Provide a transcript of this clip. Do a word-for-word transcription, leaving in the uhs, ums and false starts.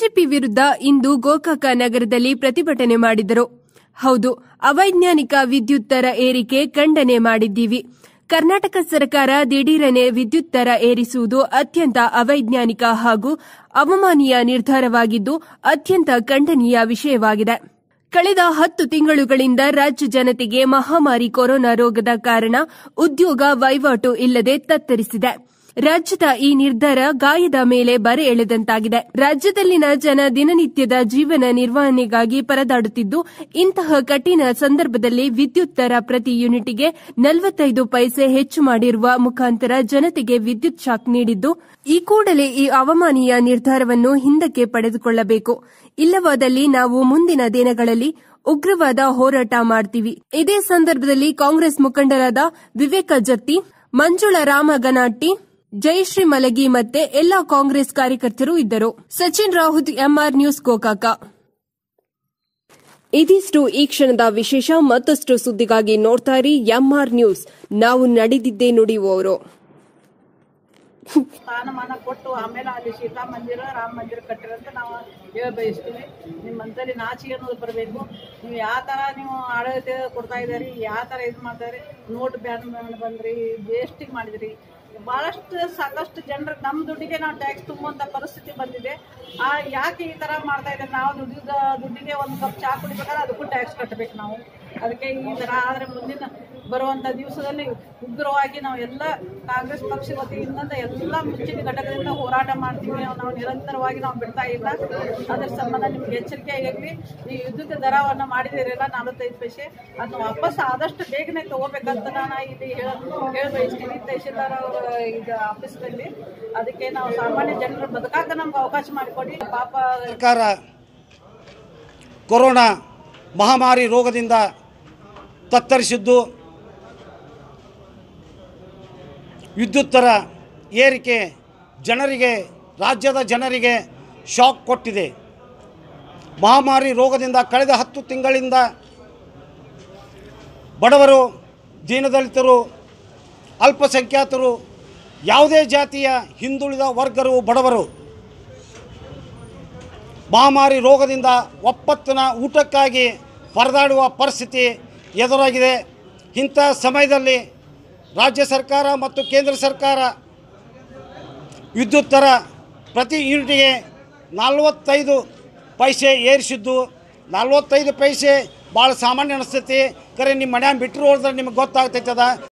BJP ವಿರುದ್ಧ ಇಂದು ಗೋಕಾಕ ನಗರದಲ್ಲಿ ಪ್ರತಿಭಟನೆ ಮಾಡಿದರು. ಹೌದು, ಅವೈಜ್ಞಾನಿಕ ವಿದ್ಯುತ್ ದರ ಏರಿಕೆ ಖಂಡನೆ ಮಾಡಿದ್ದೀವಿ. ಕರ್ನಾಟಕ ಸರ್ಕಾರ ದಿಢೀರನೆ ವಿದ್ಯುತ್ ದರ ಏರಿಸುವುದು ಅತ್ಯಂತ ಅವೈಜ್ಞಾನಿಕ ಹಾಗೂ ಅವಮಾನೀಯ ನಿರ್ಧಾರವಾಗಿದ್ದು ಅತ್ಯಂತ ಖಂಡನೀಯ ವಿಷಯವಾಗಿದೆ. ಕಳೆದ ಹತ್ತು ತಿಂಗಳುಗಳಿಂದ ರಾಜ್ಯ ಜನತೆಗೆ ಮಹಾಮಾರಿ ಕೊರೋನಾ ರೋಗದ ಕಾರಣ ಉದ್ಯೋಗ ವಹಿವಾಟು ಇಲ್ಲದೆ ತತ್ತರಿಸಿದೆ. ರಾಜ್ಯದ ಈ ನಿರ್ಧಾರ ಗಾಯದ ಮೇಲೆ ಬರೆ ಎಳೆದಂತಾಗಿದೆ. ರಾಜ್ಯದಲ್ಲಿನ ಜನ ದಿನನಿತ್ಯದ ಜೀವನ ನಿರ್ವಹಣೆಗಾಗಿ ಪರದಾಡುತ್ತಿದ್ದು, ಇಂತಹ ಕಠಿಣ ಸಂದರ್ಭದಲ್ಲಿ ವಿದ್ಯುತ್ ದರ ಪ್ರತಿ ಯೂನಿಟ್ಗೆ ನಲವತ್ತೈದು ಪೈಸೆ ಹೆಚ್ಚು ಮಾಡಿರುವ ಮುಖಾಂತರ ಜನತೆಗೆ ವಿದ್ಯುತ್ ಶಾಕ್ ನೀಡಿದ್ದು, ಈ ಕೂಡಲೇ ಈ ಅವಮಾನೀಯ ನಿರ್ಧಾರವನ್ನು ಹಿಂದಕ್ಕೆ ಪಡೆದುಕೊಳ್ಳಬೇಕು. ಇಲ್ಲವಾದಲ್ಲಿ ನಾವು ಮುಂದಿನ ದಿನಗಳಲ್ಲಿ ಉಗ್ರವಾದ ಹೋರಾಟ ಮಾಡ್ತೀವಿ. ಇದೇ ಸಂದರ್ಭದಲ್ಲಿ ಕಾಂಗ್ರೆಸ್ ಮುಖಂಡರಾದ ವಿವೇಕ ಜತ್ತಿ, ಮಂಜುಳಾ ರಾಮಗನಾಟ್ಟಿ, ಜಯಶ್ರೀ ಮಲಗಿ ಮತ್ತೆ ಎಲ್ಲಾ ಕಾಂಗ್ರೆಸ್ ಕಾರ್ಯಕರ್ತರು ಇದ್ದರು. Sachin Rahut, MR news, Gokak. ಇದಿಷ್ಟು ಈ ಕ್ಷಣದ ವಿಶೇಷ. ಮತ್ತಷ್ಟು ಸುದ್ದಿಗಾಗಿ ನೋಡ್ತಾ ಇರಿ ಎಂಆರ್ ನ್ಯೂಸ್. ನಾವು ನಡೆದಿದ್ದೇ ನುಡಿಯುವವರು. ಸ್ಥಾನಮಾನ ಕೊಟ್ಟು ಆಮೇಲೆ ಅಲ್ಲಿ ಸೀತಾ ಮಂದಿರ ರಾಮ ಮಂದಿರ ಕಟ್ಟಿರಂತ ನಾವು ಹೇಳ ಬಯಸ್ತೀವಿ. ನಿಮ್ಮಂತಲ್ಲಿ ನಾಚಿಕೆ ಅನ್ನೋದು ಬರಬೇಕು. ನೀವು ಯಾವ ಥರ ನೀವು ಆಡಳಿತ ಕೊಡ್ತಾ ಇದ್ದೀರಿ, ಯಾವ ಥರ ಇದು ಮಾಡ್ತಾರೆ. ನೋಟ್ ಬ್ಯಾನ್ ಬಂದ್ರಿ, ವೇಸ್ಟಿಂಗ್ ಮಾಡಿದ್ರಿ. ಭಾಳಷ್ಟು ಸಾಕಷ್ಟು ಜನರಿಗೆ ನಮ್ಮ ದುಡ್ಡಿಗೆ ನಾವು ಟ್ಯಾಕ್ಸ್ ತುಂಬುವಂಥ ಪರಿಸ್ಥಿತಿ ಬಂದಿದೆ. ಆ ಯಾಕೆ ಈ ಥರ ಮಾಡ್ತಾ ಇದ್ದಾರೆ? ನಾವು ದುಡ್ಡಿದ ದುಡ್ಡಿಗೆ ಒಂದು ಕಪ್ ಚಹಾ ಕುಡಿಬೇಕಾದ್ರೆ ಅದಕ್ಕೂ ಟ್ಯಾಕ್ಸ್ ಕಟ್ಟಬೇಕು ನಾವು. ಅದಕ್ಕೆ ಈ ಥರ ಆದರೆ ಮುಂದಿನ ಬರುವಂಥ ದಿವಸದಲ್ಲಿ ಉಗ್ರವಾಗಿ ನಾವು ಎಲ್ಲ ಕಾಂಗ್ರೆಸ್ ಪಕ್ಷ ವತಿಯಿಂದ ಎಲ್ಲ ಮುಚ್ಚಿನ ಘಟಕದಿಂದ ಹೋರಾಟ ಮಾಡ್ತೀವಿ. ನಾವು ನಿರಂತರವಾಗಿ ನಾವು ಬಿಡ್ತಾ ಇಲ್ಲ. ಅದರ ಸಂಬಂಧ ನಿಮ್ಗೆ ಎಚ್ಚರಿಕೆ ಆಗಲಿ. ಈ ಯುದ್ಧದ ದರವನ್ನು ಮಾಡಿದಿರಲ್ಲ ನಲವತ್ತೈದು ಪೈಸೆ, ಅದನ್ನು ವಾಪಸ್ ಆದಷ್ಟು ಬೇಗನೆ ತಗೋಬೇಕಂತ ನಾನು ಇಲ್ಲಿ ಹೇಳ ಹೇಳ ಬಯಸ್ತೀನಿ ತಹಶೀಲ್ದಾರ್ ಅವರ ಈಗ ಆಫೀಸ್ನಲ್ಲಿ. ಅದಕ್ಕೆ ನಾವು ಸಾಮಾನ್ಯ ಜನರು ಬದುಕಾಕ ನಮ್ಗೆ ಅವಕಾಶ ಮಾಡಿಕೊಡಿ. ಪಾಪ ಸರ್ಕಾರ ಕೊರೋನಾ ಮಹಾಮಾರಿ ರೋಗದಿಂದ ತತ್ತರಿಸಿದ್ದು, ವಿದ್ಯುತ್ ದರ ಏರಿಕೆ ಜನರಿಗೆ ರಾಜ್ಯದ ಜನರಿಗೆ ಶಾಕ್ ಕೊಟ್ಟಿದೆ. ಮಹಾಮಾರಿ ರೋಗದಿಂದ ಕಳೆದ ಹತ್ತು ತಿಂಗಳಿಂದ ಬಡವರು, ದೀನದಲಿತರು, ಅಲ್ಪಸಂಖ್ಯಾತರು, ಯಾವುದೇ ಜಾತಿಯ ಹಿಂದುಳಿದ ವರ್ಗರು, ಬಡವರು ಮಹಾಮಾರಿ ರೋಗದಿಂದ ಒಪ್ಪತ್ತಿನ ಊಟಕ್ಕಾಗಿ ಪರದಾಡುವ ಪರಿಸ್ಥಿತಿ ಎದುರಾಗಿದೆ. ಇಂಥ ಸಮಯದಲ್ಲಿ ರಾಜ್ಯ ಸರ್ಕಾರ ಮತ್ತು ಕೇಂದ್ರ ಸರ್ಕಾರ ವಿದ್ಯುತ್ ದರ ಪ್ರತಿ ಯೂನಿಟ್ಗೆ ನಲವತ್ತೈದು ಪೈಸೆ ಏರಿಸಿದ್ದು, ನಲ್ವತ್ತೈದು ಪೈಸೆ ಭಾಳ ಸಾಮಾನ್ಯ ಅನಿಸ್ತೈತಿ. ಕರೆ ನಿಮ್ಮ ಮನ್ಯಾಗ ಬಿಟ್ಟರು ಹೋದ್ರೆ ನಿಮಗೆ ಗೊತ್ತಾಗ್ತೈತದ.